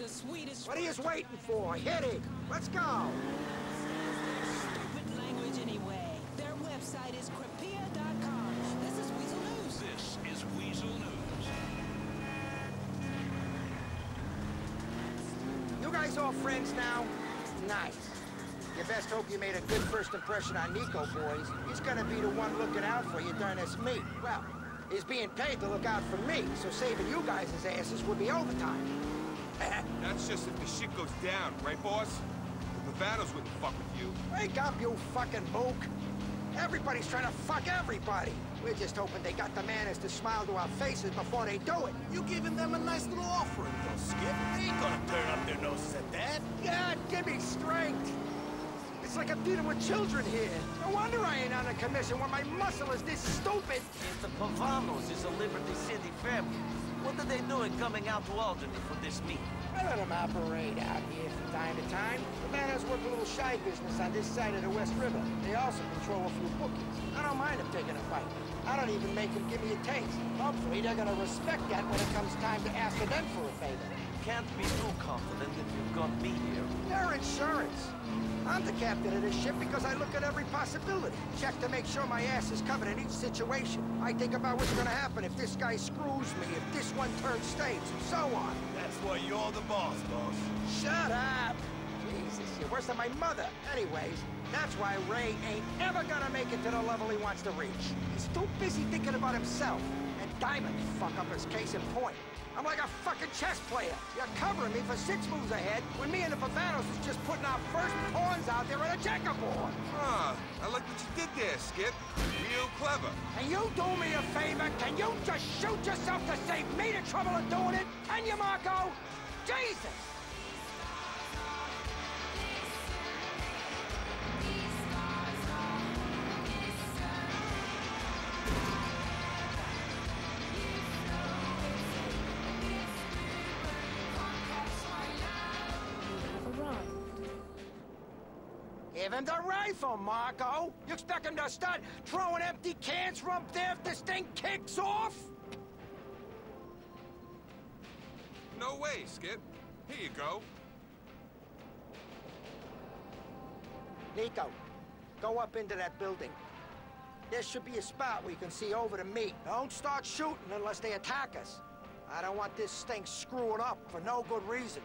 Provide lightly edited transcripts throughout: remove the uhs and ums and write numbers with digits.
The sweetest. What are you waiting for? Hit it! Let's go! Stupid language anyway. Their website is Crepea.com. This is Weasel News. This is Weasel News. You guys all friends now? Nice. You best hope you made a good first impression on Nico, boys. He's gonna be the one looking out for you during this meet. Well, he's being paid to look out for me, so saving you guys' asses would be overtime. That's just if the shit goes down, right, boss? The Pavanos wouldn't fuck with you. Wake up, you fucking mook! Everybody's trying to fuck everybody. We're just hoping they got the manners to smile to our faces before they do it. You giving them a nice little offering, though, Skip. They ain't gonna turn up their noses at that. God, give me strength! It's like I'm dealing with children here. No wonder I ain't on a commission when my muscle is this stupid. If the Pavanos is a Liberty City family, what are they doing coming out to Albany for this meet? I let them operate out here from time to time. The Pavanos work a little shy business on this side of the West River. They also control a few bookies. I don't mind them taking a fight. I don't even make them give me a taste. Hopefully they're gonna respect that when it comes time to ask them for a favor. Can't be too confident if you've got me here. Their insurance. I'm the captain of this ship because I look at every possibility. Check to make sure my ass is covered in each situation. I think about what's gonna happen if this guy screws me, if this one turns states, and so on. That's why you're the boss. Shut up! Jesus, you're worse than my mother. Anyways, that's why Ray ain't ever gonna make it to the level he wants to reach. He's too busy thinking about himself. And Diamond, fuck up his case in point. I'm like a fucking chess player. You're covering me for 6 moves ahead when me and the Pavanos is just putting our first pawns out there on a checkerboard. Ah, I like what you did there, Skip. Real clever. Can you do me a favor? Can you just shoot yourself to save me the trouble of doing it? Can you, Marco? Jesus! Give him the rifle, Marco! You expect him to start throwing empty cans from up there if this thing kicks off? No way, Skip. Here you go. Nico, go up into that building. There should be a spot where you can see over the meat. Don't start shooting unless they attack us. I don't want this thing screwing up for no good reason.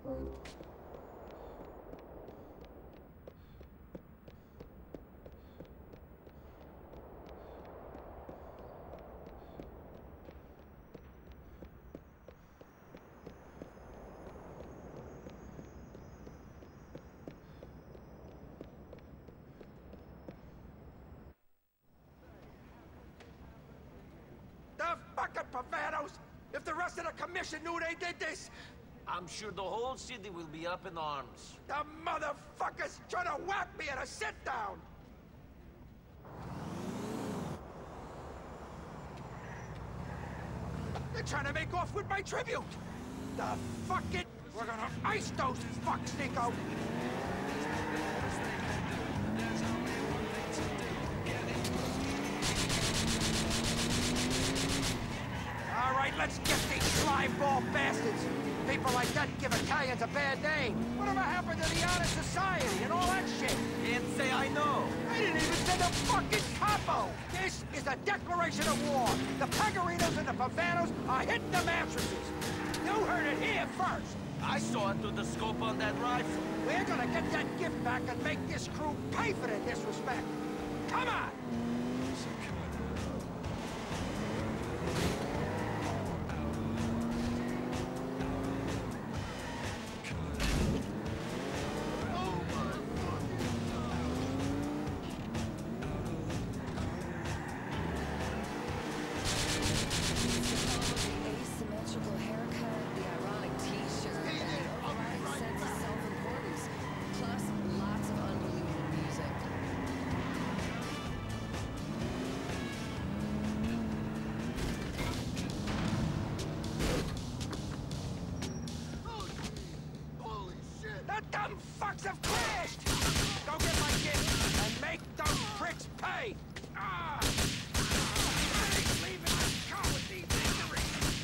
The fucking Pavanos! If the rest of the commission knew they did this, I'm sure the whole city will be up in arms. the motherfuckers trying to whack me at a sit-down! They're trying to make off with my tribute! The fucking... We're gonna ice those fucks, Nico! All right, let's get these slime-ball bastards! People like that give Italians a bad name. Whatever happened to the honor society and all that shit? Can't say I know. I didn't even send a fucking capo! This is a declaration of war! The Pegarinos and the Pavanos are hitting the mattresses! You heard it here first! I saw it through the scope on that rifle. We're gonna get that gift back and make this crew pay for their disrespect! Come on! Asymmetrical haircut, the ironic t-shirt, and the overriding sense of self-importance, plus lots of unbelievable music. Holy shit! The dumb fucks have crashed! Go get my gift and make those pricks pay! Ah! I ain't leaving this car with these injuries!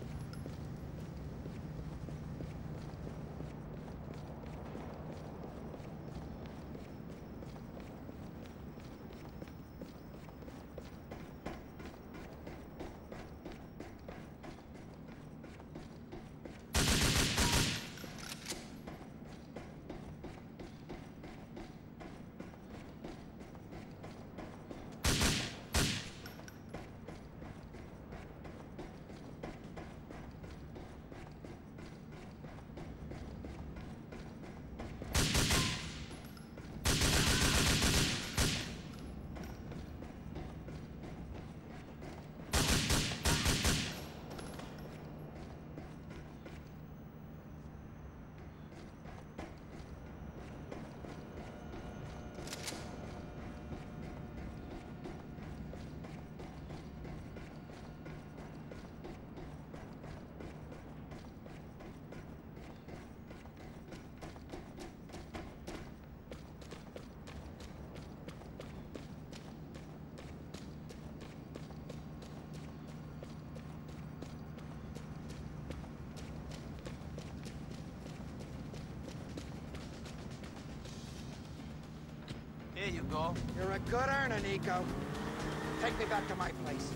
Here you go. You're a good earner, Nico. Take me back to my place.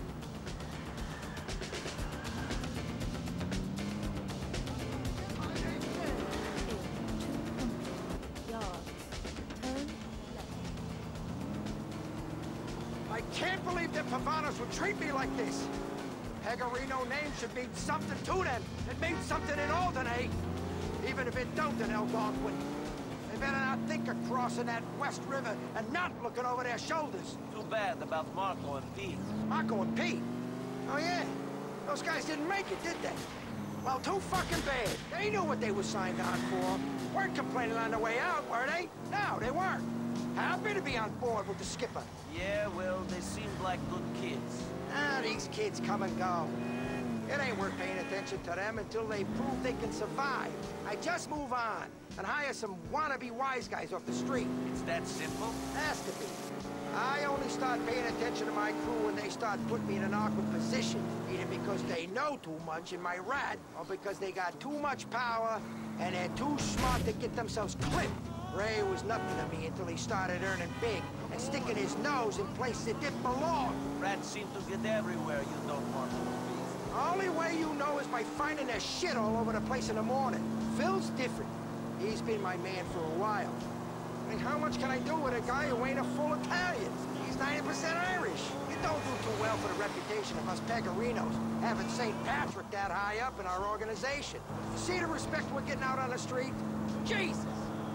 I can't believe the Pavanos would treat me like this. Pegarino name should mean something to them. It means something in Alderney. Even if it don't in Algonquin. They better not think of crossing that West River and not looking over their shoulders. Too bad about Marco and Pete. Marco and Pete? Oh yeah, those guys didn't make it, did they? Well, too fucking bad. They knew what they were signed on for. Weren't complaining on the way out, were they? No, they weren't. Happy to be on board with the skipper. Yeah, well, they seemed like good kids. Ah, these kids come and go. It ain't worth paying attention to them until they prove they can survive. I just move on and hire some wannabe wise guys off the street. It's that simple? Has to be. I only start paying attention to my crew when they start putting me in an awkward position. Either because they know too much in my rat, or because they got too much power and they're too smart to get themselves clipped. Ray was nothing to me until he started earning big and sticking his nose in places it didn't belong. Rats seem to get everywhere you don't want to be. Only way you know is by finding their shit all over the place in the morning. Phil's different. He's been my man for a while. I mean, how much can I do with a guy who ain't a full Italian? He's 90% Irish. You don't do too well for the reputation of us Pegorinos, having St. Patrick that high up in our organization. See the respect we're getting out on the street? Jesus!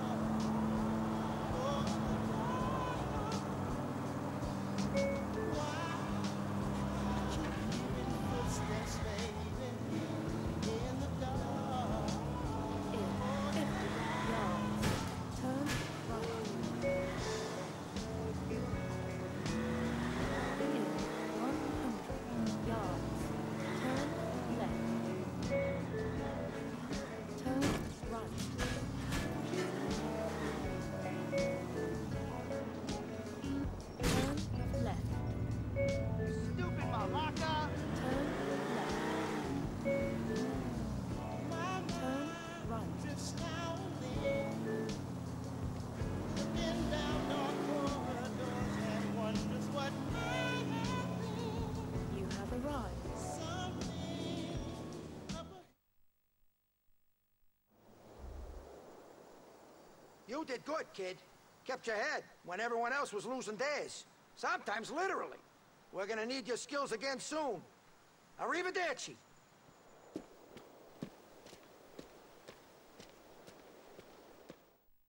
You did good, kid. Kept your head when everyone else was losing theirs. Sometimes literally. We're gonna need your skills again soon. Arrivederci.